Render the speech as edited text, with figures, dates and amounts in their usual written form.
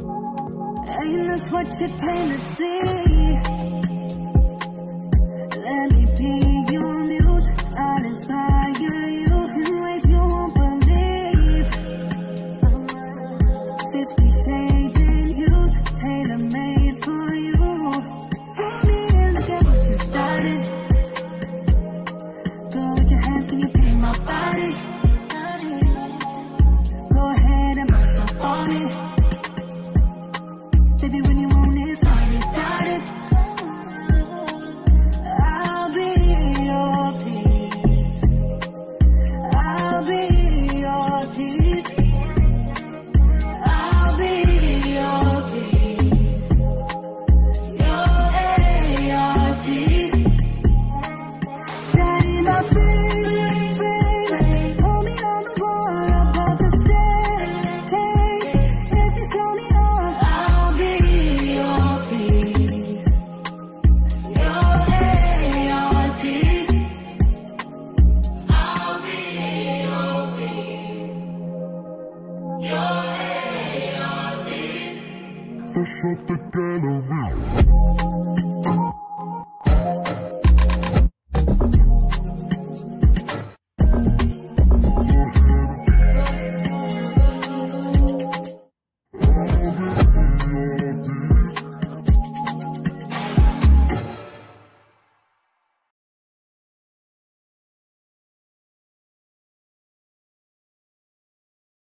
Ain't this what you came to see? Let me be your muse. I'll inspire you in ways you won't believe. 50 shades in hues, tailor-made for you. Hold me and look at what you started. Go with your hands, can you paint my body? Go ahead and brush up on it. Baby, when you want it, find it, got it. I'll be your peace. I'll be your peace. I'll be your peace. Your ART. Steady my face, hold me on the wall above the staircase. If you show me off, I'll be your peace. Your ART. I'll be your peace. Your ART. Fresh out the gallery.